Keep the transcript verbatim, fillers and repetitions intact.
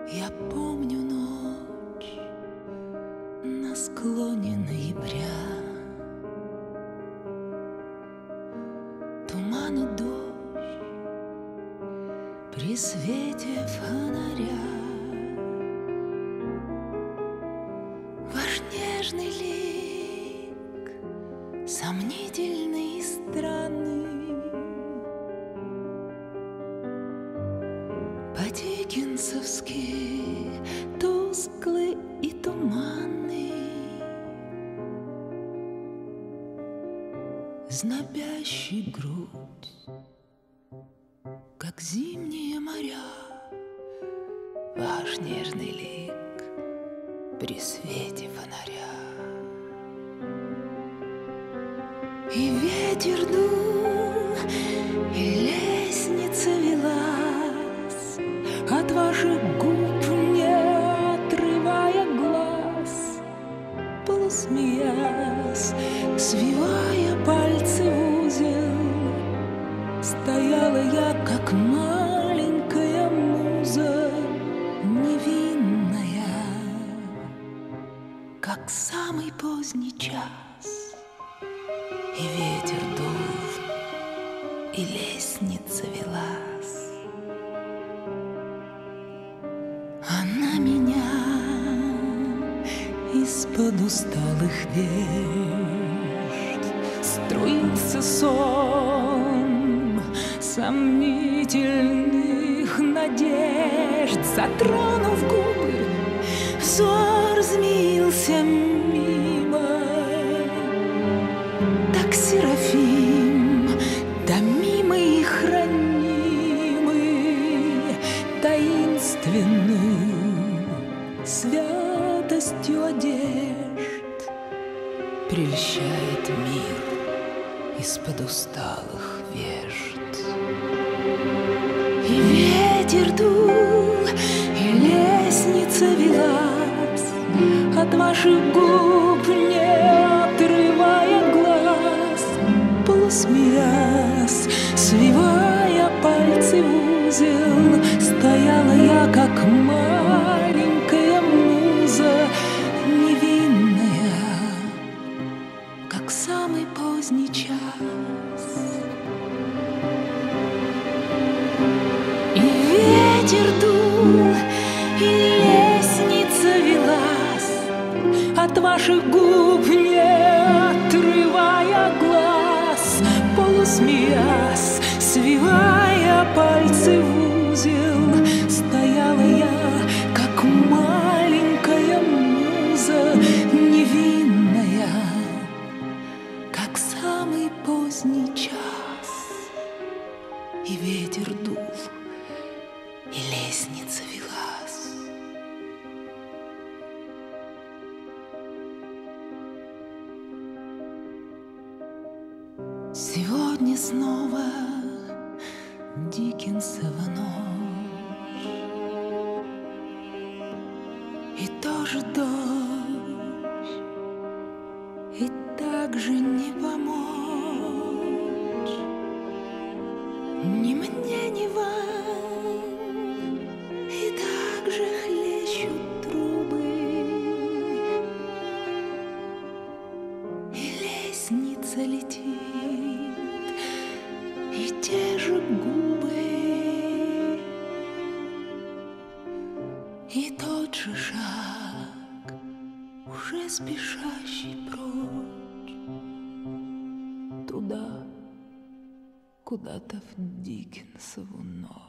Я помню ночь на склоне ноября, туман и дождь при свете фонаря. Ваш нежный лик, сомнительный и странный, по-диккенсовски тусклый и туманный, знобящий грудь, как зимние моря. Ваш нежный лик при свете фонаря. И ветер дул, и лестница велась от ваших губ, не отрывая глаз, полусмеясь, свивая пальцы в узел, стояла я, как маленькая муза, невинная, как самый поздний час. И ветер дул, и лестница велась, а на меня из-под усталых вежд струился сон сомнительных надежд. Затронув губы, взор змеился мимо, так Серафим, томимый и хранимый таинственной святостью одежд, прельщает мир из-под усталых вежд. И ветер дул, и лестница велась от ваших губ, не отрывая глаз, полусмеясь, свивая пальцы в узел, стояла я, как маленькая муза, невинная, как самый поздний час. И ветер дул, и лестница велась от ваших губ, не отрывая глаз, полусмеясь, свивая пальцы в узел, стояла я, как маленькая муза, невинная, как самый поздний час. И ветер дул, и лестница велась. Сегодня снова Диккенсова ночь, и тоже дождь, и так же не помочь ни мне, ни вам, и так же хлещут трубы, и лестница летит, и те же губы, и тот же шаг, уже спешащий прочь, туда, куда-то в Диккенсову ночь.